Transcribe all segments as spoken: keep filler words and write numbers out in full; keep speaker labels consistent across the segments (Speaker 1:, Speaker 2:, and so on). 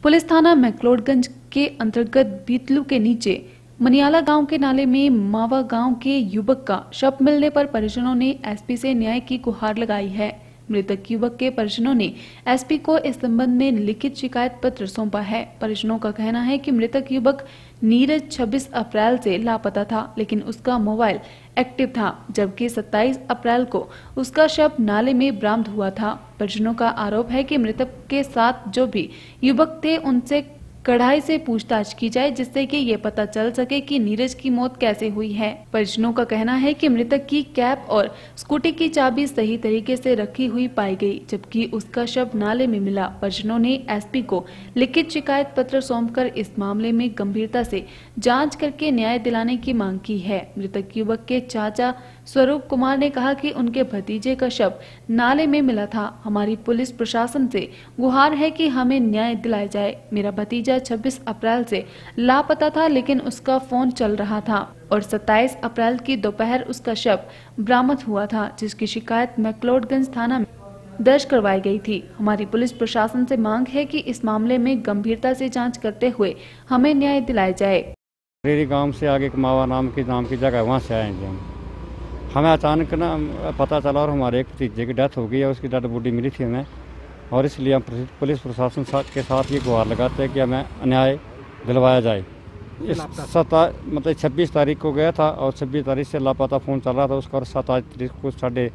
Speaker 1: Police थाना मैक्लोडगंज के अंतर्गत बीतलू के नीचे मनियाला गांव के नाले में मावा गांव के युवक का शव मिलने पर परिजनों ने एसपी से न्याय की गुहार लगाई है। मृतक युवक के परिजनों ने एसपी को इस संबंध में लिखित शिकायत पत्र सौंपा है। परिजनों का कहना है कि मृतक युवक नीरज छब्बीस अप्रैल से लापता था, लेकिन उसका मोबाइल एक्टिव था, जबकि सत्ताईस अप्रैल को उसका शव नाले में बरामद हुआ था। परिजनों का आरोप है कि मृतक के साथ जो भी युवक थे उनसे कड़ाई से पूछताछ की जाए, जिससे कि ये पता चल सके कि नीरज की मौत कैसे हुई है। परिजनों का कहना है कि मृतक की कैप और स्कूटी की चाबी सही तरीके से रखी हुई पाई गई, जबकि उसका शव नाले में मिला। परिजनों ने एसपी को लिखित शिकायत पत्र सौंपकर इस मामले में गंभीरता से जांच करके न्याय दिलाने की मांग की है। मृतक युवक के चाचा स्वरूप कुमार ने कहा कि उनके भतीजे का शव नाले में मिला था। हमारी पुलिस प्रशासन से गुहार है कि हमें न्याय दिलाया जाए। मेरा भतीजा छब्बीस अप्रैल से लापता था, लेकिन उसका फोन चल रहा था और सत्ताईस अप्रैल की दोपहर उसका शव बरामद हुआ था, जिसकी शिकायत मैक्लोडगंज थाना में दर्ज करवाई गई थी। हमारी पुलिस प्रशासन से मांग है कि इस मामले में गंभीरता से जांच करते हुए हमें न्याय दिलाया जाए।
Speaker 2: रेरी गांव से आगे मावा नाम की नाम की जगह, वहाँ से आएंगे हम। हमें अचानक ना पता चला और हमारे एक भतीजे की डेथ हो गई है, उसकी डेड बॉडी मिली थी हमें, और इसलिए हम पुलिस प्रशासन के साथ ये गुहार लगाते हैं कि हमें न्याय दिलवाया जाए। इस सत्ता मतलब छब्बीस तारीख को गया था और छब्बीस तारीख से लापता फ़ोन चल रहा था उसका, और सत्ताईस तारीख को साढ़े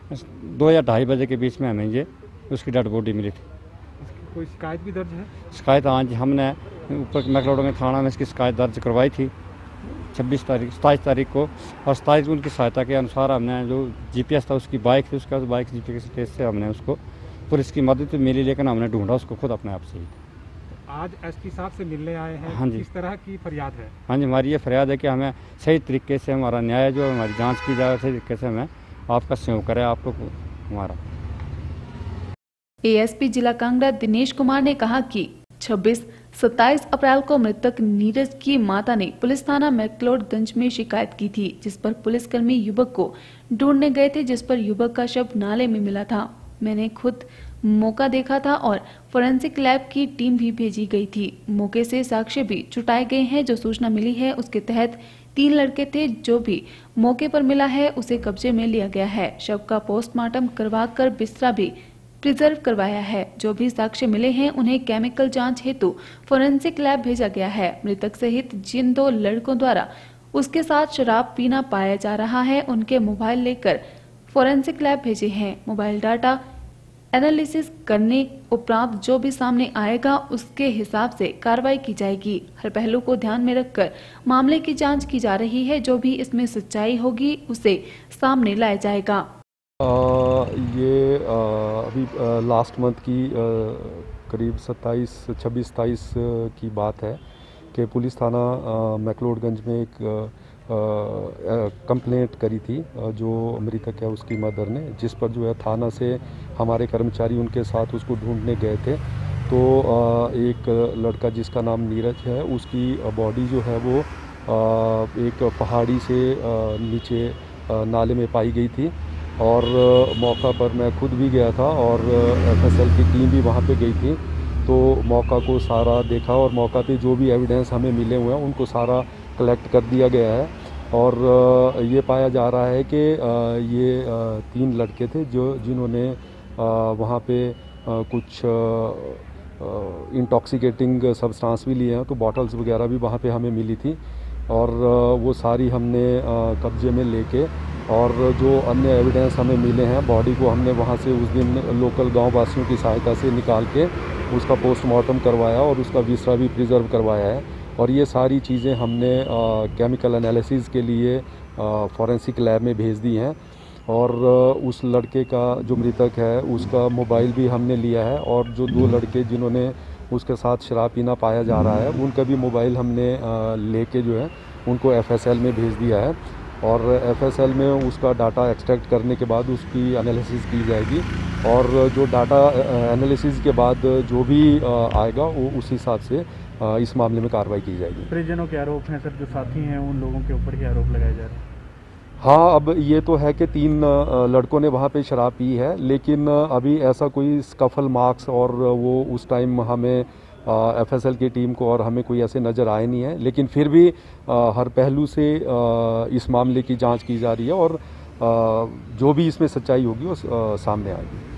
Speaker 2: दो या ढाई बजे के बीच में हमें ये उसकी डेड बॉडी मिली थी।
Speaker 3: कोई शिकायत भी दर्ज है?
Speaker 2: शिकायत आज हमने ऊपर मैक्लोडगंज थाना में इसकी शिकायत दर्ज करवाई थी छब्बीस तारीख सताईस तारीख को, और सताईस उनकी सहायता के अनुसार हमने जो जीपीएस था उसकी बाइक थी, उसका बाइक जीपीएस केस से हमने उसको पुलिस की मदद तो मिली, लेकिन हमने ढूंढा उसको खुद अपने आप से ही।
Speaker 3: आज एसपी साहब से मिलने आए हैं।
Speaker 2: हाँ जी।
Speaker 3: किस तरह की फरियाद है?
Speaker 2: हाँ जी, हमारी ये फरियाद है कि हमें सही तरीके से हमारा न्याय जो हमारी जांच की जाए, सही तरीके से हमें आपका सहयोग करें आपको हमारा।
Speaker 1: एएसपी जिला कांगड़ा दिनेश कुमार ने कहा कि छब्बीस सत्ताईस अप्रैल को मृतक नीरज की माता ने पुलिस थाना मैक्लोडगंज में शिकायत की थी, जिस पर पुलिसकर्मी युवक को ढूंढने गए थे, जिस पर युवक का शव नाले में मिला था। मैंने खुद मौका देखा था और फोरेंसिक लैब की टीम भी भेजी गई थी। मौके से साक्ष्य भी जुटाए गए हैं। जो सूचना मिली है उसके तहत तीन लड़के थे, जो भी मौके पर मिला है उसे कब्जे में लिया गया है। शव का पोस्टमार्टम करवाकर बिस्तरा भी प्रिजर्व करवाया है। जो भी साक्ष्य मिले हैं उन्हें केमिकल जांच हेतु फोरेंसिक लैब भेजा गया है। मृतक सहित जिन दो लड़कों द्वारा उसके साथ शराब पीना पाया जा रहा है, उनके मोबाइल लेकर फोरेंसिक लैब भेजे हैं। मोबाइल डाटा एनालिसिस करने उपरांत जो भी सामने आएगा उसके हिसाब से कार्रवाई की जाएगी। हर पहलू को ध्यान में रखकर मामले की जांच की जा रही है। जो भी इसमें सच्चाई होगी उसे सामने लाया जाएगा।
Speaker 4: आ, ये आ, अभी लास्ट मंथ की आ, करीब सत्ताईस छब्बीस सत्ताईस की बात है कि पुलिस थाना मैक्लोडगंज में एक कंप्लेंट करी थी जो मृतक है उसकी मदर ने, जिस पर जो है थाना से हमारे कर्मचारी उनके साथ उसको ढूंढने गए थे। तो आ, एक लड़का जिसका नाम नीरज है, उसकी बॉडी जो है वो आ, एक पहाड़ी से आ, नीचे आ, नाले में पाई गई थी, और मौका पर मैं खुद भी गया था और एफएसएल की टीम भी वहाँ पे गई थी। तो मौका को सारा देखा और मौका पे जो भी एविडेंस हमें मिले हुए हैं उनको सारा कलेक्ट कर दिया गया है, और ये पाया जा रहा है कि ये तीन लड़के थे जो जिन्होंने वहाँ पे कुछ इंटॉक्सिकेटिंग सब्सटेंस भी लिए हैं। तो बॉटल्स वगैरह भी वहाँ पे हमें मिली थी, और वो सारी हमने कब्जे में लेके, और जो अन्य एविडेंस हमें मिले हैं बॉडी को हमने वहाँ से उस दिन लोकल गांव वासियों की सहायता से निकाल के उसका पोस्टमार्टम करवाया और उसका विसरा भी प्रिजर्व करवाया है। और ये सारी चीज़ें हमने आ, केमिकल एनालिसिस के लिए फॉरेंसिक लैब में भेज दी हैं। और आ, उस लड़के का जो मृतक है उसका मोबाइल भी हमने लिया है, और जो दो लड़के जिन्होंने उसके साथ शराब पीना पाया जा रहा है उनका भी मोबाइल हमने लेके जो है उनको एफएसएल में भेज दिया है, और एफएसएल में उसका डाटा एक्सट्रैक्ट करने के बाद उसकी एनालिसिस की जाएगी, और जो डाटा एनालिसिस के बाद जो भी आएगा वो उस हिसाब से इस मामले में कार्रवाई की जाएगी।
Speaker 3: परिजनों के आरोप हैं सर, जो साथी हैं उन लोगों के ऊपर ही आरोप लगाए जा रहे हैं।
Speaker 4: हाँ, अब ये तो है कि तीन लड़कों ने वहाँ पे शराब पी है, लेकिन अभी ऐसा कोई स्कफल मार्क्स और वो उस टाइम हमें एफएसएल की टीम को और हमें कोई ऐसे नज़र आए नहीं है, लेकिन फिर भी आ, हर पहलू से आ, इस मामले की जांच की जा रही है और आ, जो भी इसमें सच्चाई होगी वो सामने आएगी।